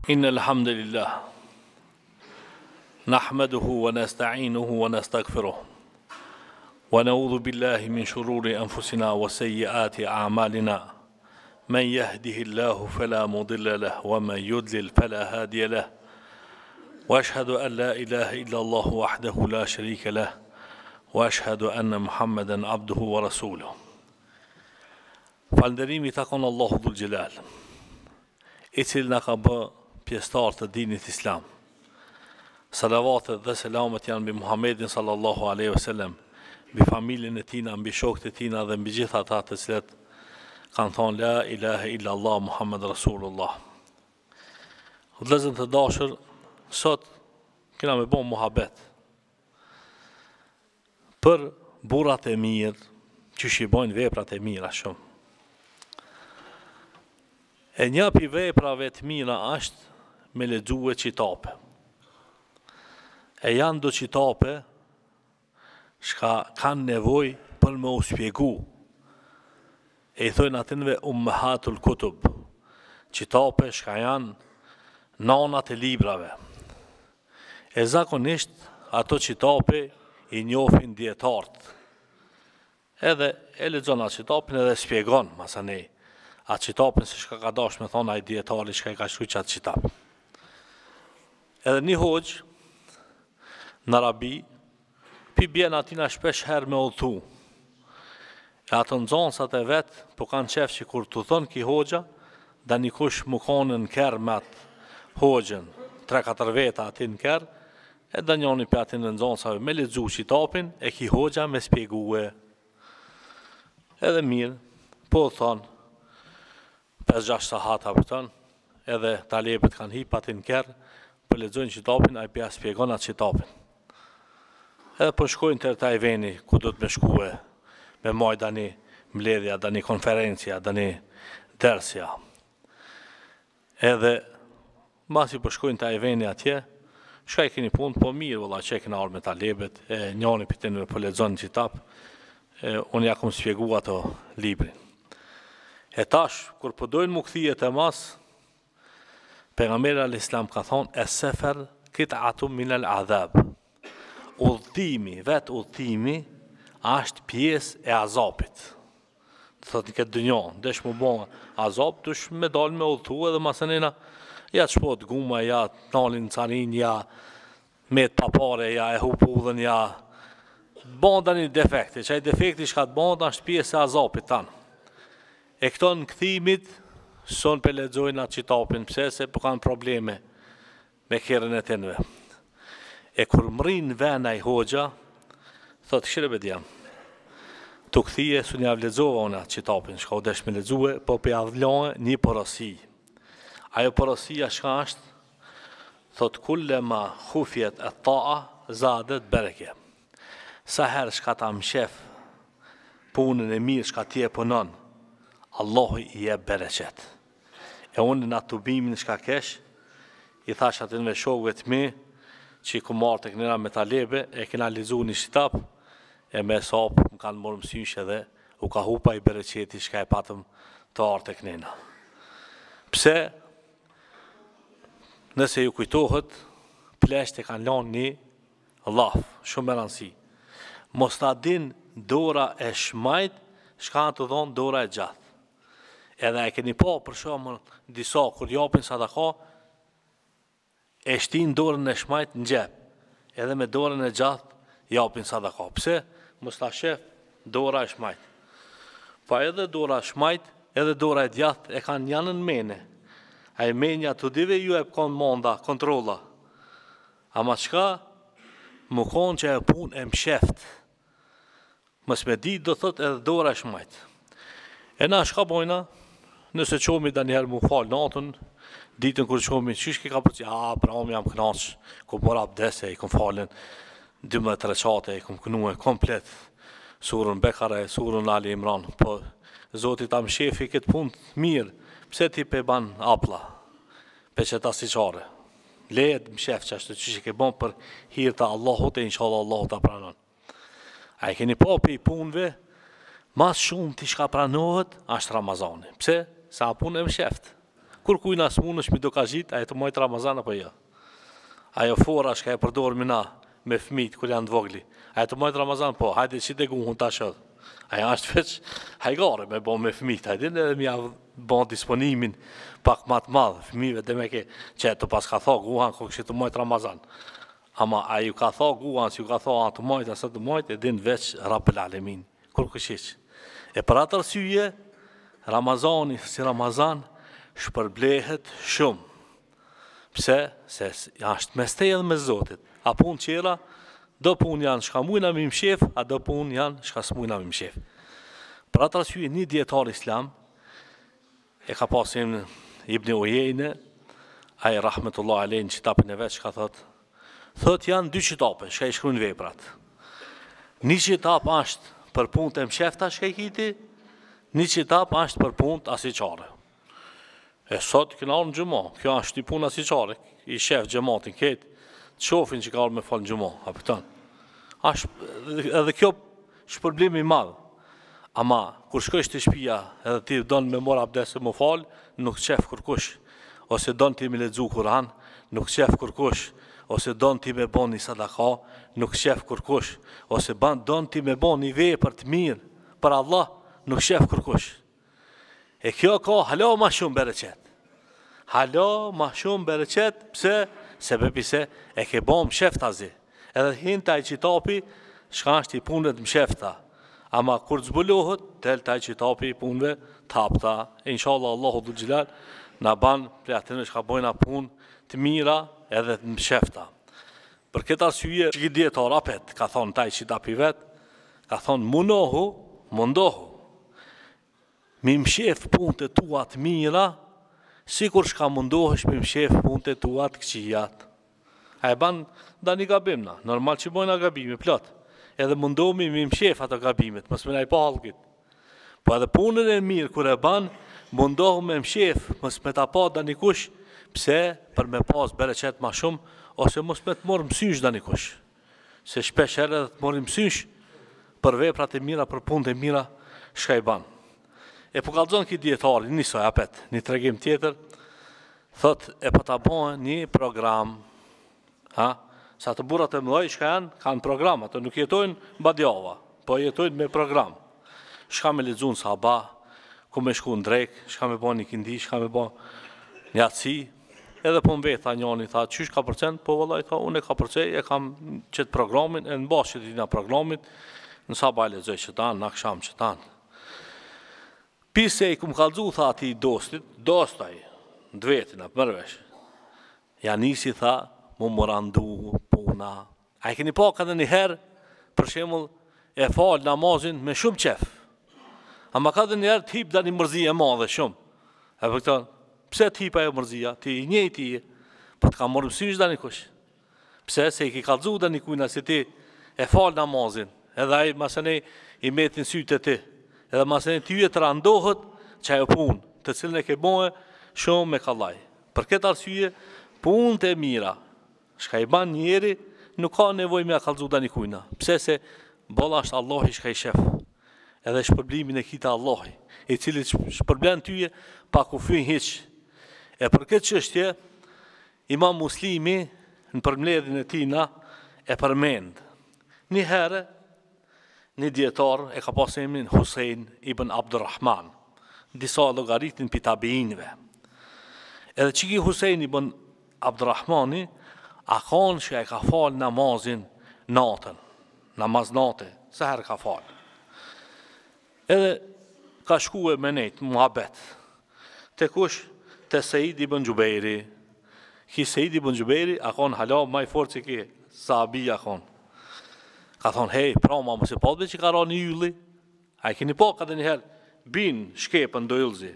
إن الحمد لله نحمده ونستعينه ونستغفره ونعوذ بالله من شرور أنفسنا وسيئات أعمالنا من يهده الله فلا مضل له ومن يضلل فلا هادي له وأشهد أن لا إله إلا الله وحده لا شريك له وأشهد أن محمدا عبده ورسوله. Falënderimi takon Allahu dhul Gjelal, i cili na ka bë pjesëtar të dinit islam. Salavatet dhe selamet janë mbi Muhammedin sallallahu alaihi wasallam, mbi familjen e tina, mbi shokët e tina dhe mbi gjithë ata të cilët kanë thonë la ilaha illa Allah Muhammed Rasulullah. Vëllezër të dashur, sot kena me bon muhabet për burrat e mirë, që shibojnë veprat e mira shumë. E një pi veprave të mira është me lexue qitape. E janë do qitape shka kanë nevoj për me u spjegu. E i thojnë atinve ummahatul kutub, qitape shka janë nanat e librave. E zakonisht ato qitape i njofin dietartë. Edhe e lexon atë qitapin edhe spjegon masanej atë qitapin se shka ka dash me thonë ai dietari shka i ka shkruaj atë qitap. Edhe një hoxh në Arabi pi bjen atina shpesh herë me udhëtu. E ato nxënësat e vet po kanë qef që kur të thonë ki hoxha, da një kush më konë në kërë me atë hoxhën, 3-4 veta ati në kërë, e da njoni për atin në nxënësave me lexu qitapin e ki hoxha me spjegue. Edhe mirë, po thonë 5-6 sahata për tonë, edhe talebet kanë hip atin kërë, për lexojnë qitapin, a i pja spjegon atë qitapin. Edhe për shkojnë të taj veni, ku do të me shkue, me maj dani mbledhja, dani konferencia, dani dersja. Edhe, masi për shkojnë të taj veni atje, shka i keni punë, po mirë, vëlla, që e kena arë me talebet, e njani për të në për lexojnë qitap, unë ja kom spjegu ato librin. E tash, kur përdojnë më këthijet e mas, pejgamberi al-Islam ka thonë, e sefer kita atum minel adhab. Udhëtimi, vetë udhëtimi, ashtë pjesë e azapit. Të thotë në këtë dënjohën, desh më bon azap, dush me dalë me udhëtu edhe masenina, ja të shpot guma, ja të nalin carin, ja me të papare, ja e hup udhën, ja bonda një defekti, që i defekti shka të bonda është pjesë e azapit tanë. E këto në këthimit, son për lexojnë atë qitapin, pse se për kanë probleme me kjerën e tenve. E kur mërin vena i hoxha, thot këshire bedjam, të këthije su një avledzova unë atë qitapin, shka u desh me lexue, po për avlojnë një porosi. Ajo porosia shka është, thot kulle ma khufjet e taa, zadet bereke. Sa herë shka ta mshef punën e mirë shka tje punon, Allahu i jep bereqet. E unë në atë tubimin shka kesh, i thash atin me shokëve të mi, që i ku marrë të kënira me talebe, e kena lizu një qitap, e me sapë më kanë morë mësysh edhe, u ka hupa i bereqeti shka e patëm të artë të kënina. Pse, nëse ju kujtohet, plesht e kanë lanë një laf, shumë e rëndësi. Mos ta din dora e shmajt, shka në të dhonë dora e gjatë. Edhe e keni pa për shumë disa, kur japin sadaka, e shtin dorën e shmajt në gjep, edhe me dorën e gjatë japin sadaka. Pse? Mos ta shef dora e shmajt. Pa edhe dora e shmajt, edhe dora e gjatë e kanë janën mene. A e menja të dive ju e pëkon monda, kontrola. Ama qka, më konë që e pun e msheft. Mës me ditë do thot edhe dora e shmajt. E na shka bojna, nëse qomi da njerë mu falë natën, ditën kër qomi, qyshki ka përci, brami jam knaq, ku bora abdese, i kom falen 12 reqate, i kom kënue komplet, surën Bekare, surën Ali Imran, po zotit am shefi këtë punë mirë, pse ti pe ban apla, pe që ta si qare, lejet më shef që ashtë që që ke bon për hirë të Allahut e inshallah Allahut ta pranon. A i keni pa për i punëve, mas shumë të shka pranohet, ashtë Ramazani. Pse? Sa punë e më sheft. Kur kujna s'munësh mi do ka gjit, a e të mojtë Ramazan apo jo? Ajo fora shka e përdor mina me fëmijët kur janë të vogli. A e të mojtë Ramazan, po, hajde që të guhun ta shëdhë. Aja është veç hajgare me bo me fëmijët, hajde edhe mi javë bo disponimin pak matë madhë, fëmijëve dhe me ke që të pas ka tha guhan, ko kështë të mojtë Ramazan. Ama a ju ka tha guhan, si ju ka tha a të mojtë, asë të mojtë, edhin veç Rabbel Alemin, kur këshiq. E për atë arsye, Ramazani, si Ramazan, shpërblehet shumë. Pse? Se është mes te edhe me Zotit. A pun qera, do pun janë shka mujna mi mshef, a do pun janë shka s'mujna mi mshef. Për atë arsye, një dietar islam, e ka pasim Ibn Ujejne, a i rahmetullah alejnë qitapin e vetë, shka thot janë dy qitape, shka i shkrujnë veprat. Një qitap është për punë të mshefta shka i kiti, një qitap është për punë të asiqare. E sot këna orë në gjëmo, kjo është i punë asiqare, i shef gjëmatin ketë, të shofin që ka orë me falë në gjëmo, a pëtën. Edhe kjo shpërblimi madhë. Ama, kur shkojsh të shpia, edhe ti donë me mora abdes e më falë, nuk qef kërkush. Ose donë ti me ledzu Kur'an, nuk qef kërkush. Ose donë ti me bon një sadaka, nuk qef kërkush. Ose donë ti me bon një vej për të mirë, për Allah, nuk qef kërkush. E kjo ka halo ma shumë bereqet. Halo ma shumë bereqet, pse? Sebepi se e ke bon më sheftazi. Edhe hinta i qitapi, shka është i punët më shefta. Ama kur të zbulohet, tel taj qitapi i punëve tapta. Inshallah Allahu dhul gjilal, na ban pre atënë shka bojna punë të mira edhe të më shefta. Për këtë arsye, që ki djetar apet, ka thonë taj qitapi vetë, ka thonë mundohu. Mi mshef punët e tua të mira, si kur shka mundohesh mi mshef punët e tua të këqijat. A e ban da një gabimna, normal që bojna gabime, plot. Edhe mundohemi mi mshef ato gabimet, mës me na i pa halkit. Po edhe punën e mirë kur e ban, mundohu me mshef, mës me ta pa da një kush, pse për me pas bereqet ma shumë, ose mës me të morë mësysh da një kush. Se shpesh herë edhe të morë mësysh për veprat e mira, për punët e mira, shka i ban. E po kalzon ki djetari, njësoj apet, një tregim tjetër, thot e po ta bojnë një program, sa të burat e mëdoj, shka janë, kanë program, ato nuk jetojnë badjava, po jetojnë me program. Shka me lexuan sabah, ku me shku në drek, shka me bo një kindi, shka me bo një atësi, edhe po mbet, tha njani, tha, qysh ka përcent, po vëllaj, tha, unë e ka përcej, e kam qëtë programin, e në bashkë që t'ina programit, në sabah e lexoj që tanë, në aksham që tanë. Pise i kum kalzu, tha ati dostaj, në dvetin, apë mërvesh. Ja nisi, tha, mu morandu, puna. A i keni pa ka dhe një herë, për shemull, e falë namazin me shumë qef. Ama ka dhe një herë t'hip da një mërzia madhe shumë. E për këta, pse t'hipa e mërzia? Ti i njëjti i, për t'ka morë mësysh da një kush. Pse se i ki kalzu da një kujna si ti e falë namazin, edhe a i masënej i metin sytë e ti. Edhe masënej ty e të randohet që ajo punë, të cilën e ke bojë shumë me kallaj. Për këtë arsye, punë të mira, shka i ban njeri, nuk ka nevoj me a kalzu da një kujna. Pse se bolla është Allahi shka i shef, edhe shpërblimin e kita Allahi, i cili shpërblen tyje pa ku fyën hiq. E për këtë qështje, Imam Muslimi, në përmledhin e tina, e përmend. Një herë, një djetar e ka pas emrin Husein ibn Abdurrahman, disa logaritin për tabiinve. Edhe që ki Husein ibn Abdurrahmani, a kanë që e ka falë namazin natën, namaz natë, se herë ka falë. Edhe ka shku e me nejtë, muhabet, të kush të Sejid ibn Gjubejri. Ki Sejid ibn Gjubejri, a kanë hala maj forë që ki, sahabija kanë. Ka thonë, hej, pra ma mëse padbe që ka ra një ylli, a i keni pa ka dhe njëherë, bin shkepën do yllzi.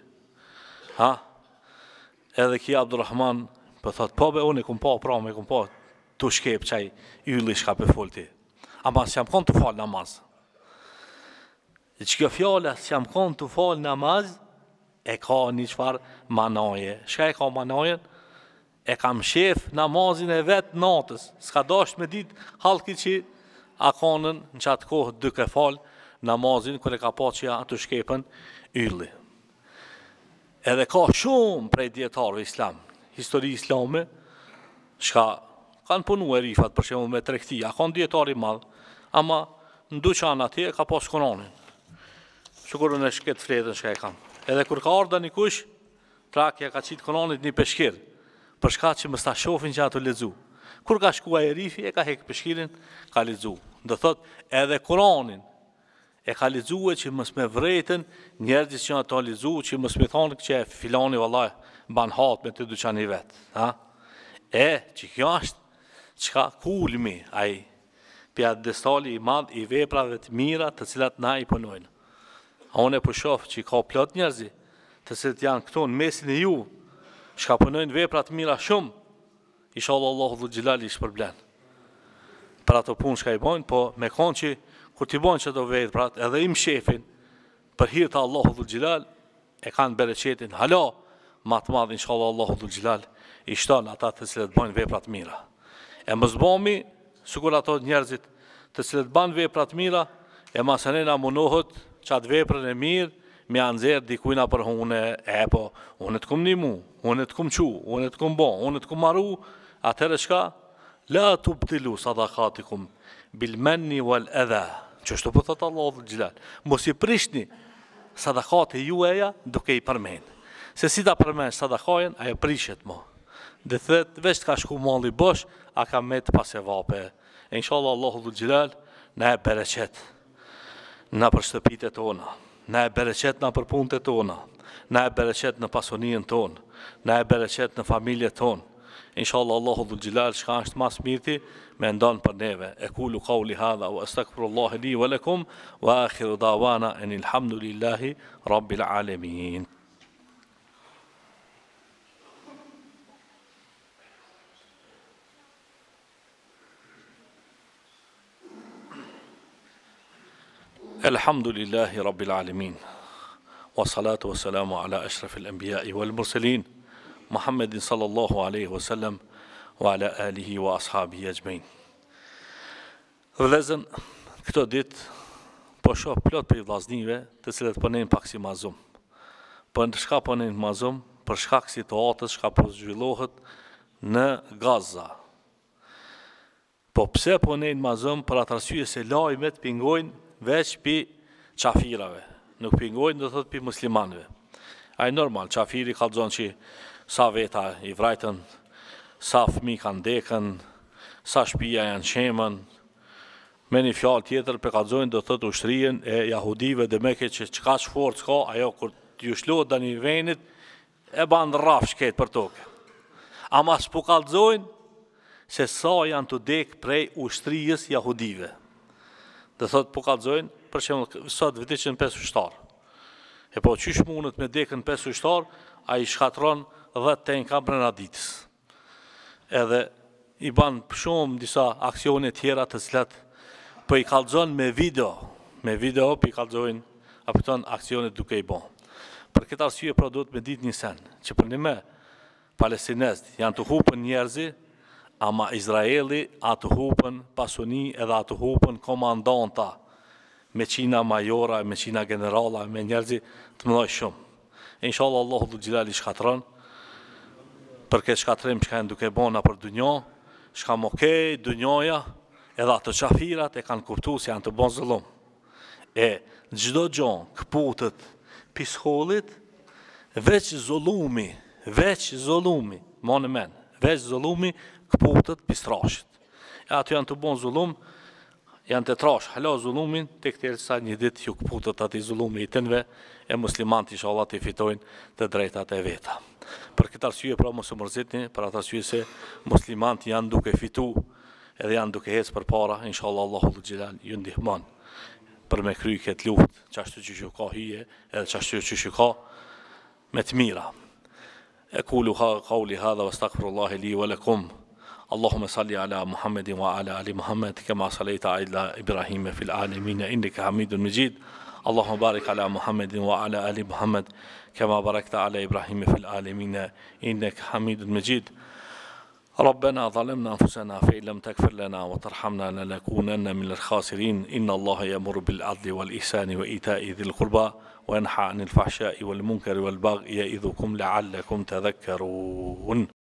Edhe ki Abdurrahman, për thotë, po be, unë e kum pa, pra me kum pa, tu shkep qaj ylli shka për folti. Ama s'jam konë të falë namaz. E që kjo fjale, s'jam konë të falë namaz, e ka një qëfar manaje. Shka e ka manajen? E kam shef namazin e vetë natës, s'ka dasht me ditë halki që a kanën në qatë kohë duke falë namazin kër e ka pa që ja të shkepën ylli. Edhe ka shumë prej djetarëve islam, histori islame, shka kanë punu e rifat për shembull me tregtia, kanë djetari madh, ama në dyqan atje ka pas Kur'anin. Sigurisht në shket fletën shka e kanë. Edhe kur ka ardha një kush, trakja ka qitë Kur'anit një peshkir, për shkak që mos ta shohin që ato lexu. Kur ka shkuar e rifi, e ka hek peshkirin, ka lexu. Do thot, edhe Kur'anin e ka lexuar që mos me vretën njerëzit që ato lexu, që mos me thonë që filani vallahi ban hat me të dyqani vet, ha? Që kjo është çka kulmi ai pjadestali i madh i veprave të mira të cilat na i punojnë. A unë po shoh që ka plot njerëz të cilët janë këtu në mesin e ju, shka punojnë vepra të mira shumë, inshallah Allahu dhul xhelali i shpërblen. Për ato punë shka i bojnë, po me konë që kur t'i bojnë që do veprat, edhe im shefin, për hir të Allahu dhul xhelal, e kanë bereqetin hala ma të madh inshallah Allahu dhul xhelal i shton ata të cilët bojnë vepra të mira. E mos bëmi sikur ato njerëzit të cilët bën vepra të mira, e masanena munohet çat veprën e mirë me anëzër dikujna për hune, po, unë të kum një mu, unë të kum qu, unë të kum bo, unë të kum maru, atëherë shka, la tubtilu sadakatikum, bilmenni wal edha, që shtu për thëtë Allah dhul xhelal, mos i prishni sadakati jueja duke i përmen, se si ta përmen sadakajen, ajo prishet mo, dhe thët, veç të ka shku malli bosh, a ka met pas e vape, e inshallah Allah dhul xhelal, na e bereqet, na për shtëpite tona, na e bereqet në për punët e tona, na e bereqet në pasonien tonë, na e bereqet në familje tonë. Inshallah Allahu dhul xhelal shka është mas mirti me ndonë për neve. E kulu qawli hadha wa astaghfirullahi li wa lakum wa akhiru dawana anil hamdulillahi rabbil alamin. الحمد لله رب العالمين والصلاة والسلام على أشرف الأنبياء والمرسلين محمد صلى الله عليه وسلم وعلى آله وأصحابه أجمعين. Vëllezën, këto ditë po shoh plot për vllaznive të cilët po nejnë pak si mazum. Po në shka po nejnë mazum, për shkak situatës shka po zhvillohet në Gaza. Po pse po nejnë mazum për atë arsye se lajmet pingojnë veç pi qafirave, nuk pingojnë do thot pi muslimanve. Ai normal, qafiri ka zonë që sa veta i vrajtën, sa fëmi kanë dekën, sa shpia janë qemën, me një fjalë tjetër për ka zonë do thot ushtrien e jahudive dhe meke që qka që forcë ka, ajo kur t'ju shlohet dhe një venit, e banë rraf shket për toke. Ama s'po ka zonë se sa janë të dekë prej ushtrijës jahudive. Dhe thot po kalzojnë, për shembull sot vdiqën 5 ushtar. E po qysh mundet me dekën 5 ushtar, a i shkatron 10 tenka brenda ditës. Edhe i ban shumë disa aksione tjera të cilat po i kalzon me video po i kalzojnë apëton aksionet duke i bon. Për këtë arsye pra duhet me dit një sen, që për një me palestinest janë të hupën njerëzi, ama Izraeli atë hupën pasuni edhe atë hupën komandanta me qina majora, me qina generala, me njerëzi të mëdoj shumë. Inshallah Allahu dhul xhelali shkatron për këtë shkatrim që kanë duke bona për dunjo, shka mokej dunjoja edhe atë qafirat e kanë kuptu se janë të bon zëllum. E gjdo gjon këputët piskollit, veç zullumi, ma në men, veç zullumi këputët pistrashit. E aty janë të bon zullum, janë të trash, hala zullumin, të këtërë sa një dit ju këputët ati zullumi i tënve, e muslimanti inshallah të fitojnë të drejtat e veta. Për këtë arsye pra mos u mërzitni, për atë arsye se muslimanti janë duke fitu, edhe janë duke hecë për para, inshallah Allahu dhul xhelal ju ndihmon për me kry këtë luftë, qashtu që që ka hije, edhe qashtu që që ka me të mira. E kulu qawli hadha wa astaghfirullahi li wa lakum. اللهم صل على محمد وعلى آل محمد كما صليت على إبراهيم في العالمين إنك حميد مجيد اللهم بارك على محمد وعلى آل محمد كما باركت على إبراهيم في العالمين إنك حميد مجيد ربنا ظلمنا أنفسنا فإن لم تغفر لنا وترحمنا لنكونن من الخاسرين إن الله يأمر بالعدل والإحسان وإيتاء ذي القربى وينهى عن الفحشاء والمنكر والبغي يعظكم لعلكم تذكرون